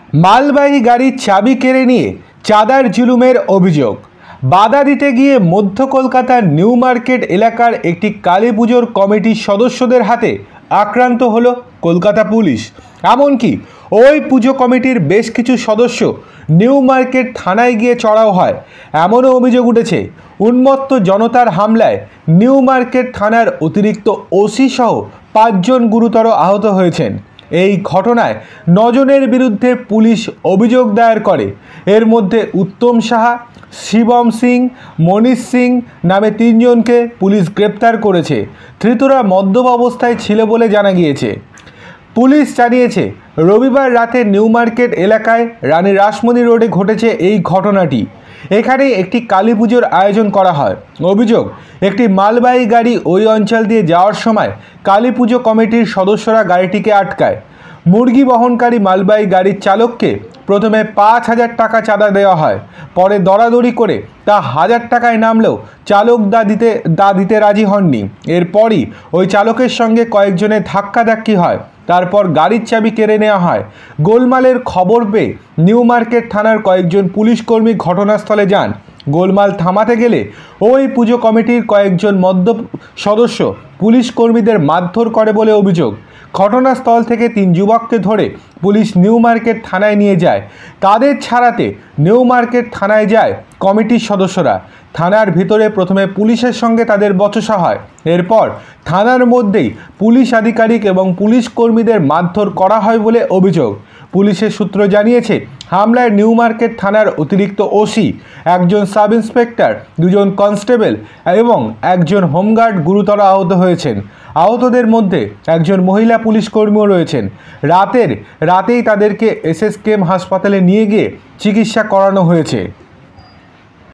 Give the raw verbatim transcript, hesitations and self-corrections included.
মালবাহী গাড়ির চাবি কেড়ে নিয়ে চাঁদার জুলুমের অভিযোগ। বাধা দিতে গিয়ে মধ্য কলকাতার নিউ মার্কেট এলাকার একটি কালী পুজোর কমিটির সদস্যদের হাতে আক্রান্ত হলো কলকাতা পুলিশ। এমনকি ওই পুজো কমিটির বেশ কিছু সদস্য নিউ মার্কেট থানায় গিয়ে চড়াও হয়, এমনও অভিযোগ উঠেছে। উন্মত্ত জনতার হামলায় নিউ মার্কেট থানার অতিরিক্ত ওসি সহ পাঁচজন গুরুতর আহত হয়েছেন। এই ঘটনায় নজনের বিরুদ্ধে পুলিশ অভিযোগ দায়ের করে। এর মধ্যে উত্তম সাহা, শিবম সিং, মনীষ সিং নামে তিনজনকে পুলিশ গ্রেপ্তার করেছে। ধৃতরা মদ্যপ অবস্থায় ছিল বলে জানা গিয়েছে। পুলিশ জানিয়েছে, রবিবার রাতে নিউ মার্কেট এলাকায় রানী রাসমণি রোডে ঘটেছে এই ঘটনাটি। এখানে একটি কালী পুজোর আয়োজন করা হয়। অভিযোগ, একটি মালবাহী গাড়ি ওই অঞ্চল দিয়ে যাওয়ার সময় কালী পুজো কমিটির সদস্যরা গাড়িটিকে আটকায়। মুরগি বহনকারী মালবাহী গাড়ির চালককে প্রথমে পাঁচ হাজার টাকা চাঁদা দেওয়া হয়। পরে দরাদরি করে তা হাজার টাকায় নামলেও চালক দা দিতে দা দিতে রাজি হননি। এরপরই ওই চালকের সঙ্গে কয়েকজনের ধাক্কাধাক্কি হয়। তারপর গাড়ির চাবি কেড়ে নেওয়া হয়। গোলমালের খবর পেয়ে নিউ মার্কেট থানার কয়েকজন পুলিশ কর্মী ঘটনাস্থলে যান। গোলমাল থামাতে গেলে ওই পুজো কমিটির কয়েকজন মদ্য সদস্য পুলিশ কর্মীদের মারধর করে বলে অভিযোগ। ঘটনাস্থল থেকে তিন যুবককে ধরে পুলিশ নিউ মার্কেট থানায় নিয়ে যায়। তাদের ছাড়াতে নিউ মার্কেট থানায় যায় কমিটির সদস্যরা। থানার ভিতরে প্রথমে পুলিশের সঙ্গে তাদের বচসা হয়। এরপর থানার মধ্যেই পুলিশ আধিকারিক এবং পুলিশ কর্মীদের মারধর করা হয় বলে অভিযোগ। পুলিশের সূত্র জানিয়েছে, হামলায় নিউ মার্কেট থানার অতিরিক্ত ওসি, একজন সাব ইন্সপেক্টর, দুজন কনস্টেবল এবং একজন হোমগার্ড গুরুতর আহত হয়েছেন। আহতদের মধ্যে একজন মহিলা পুলিশ কর্মীও রয়েছেন। রাতের রাতেই তাদেরকে এসএসকেএম হাসপাতালে নিয়ে গিয়ে চিকিৎসা করানো হয়েছে।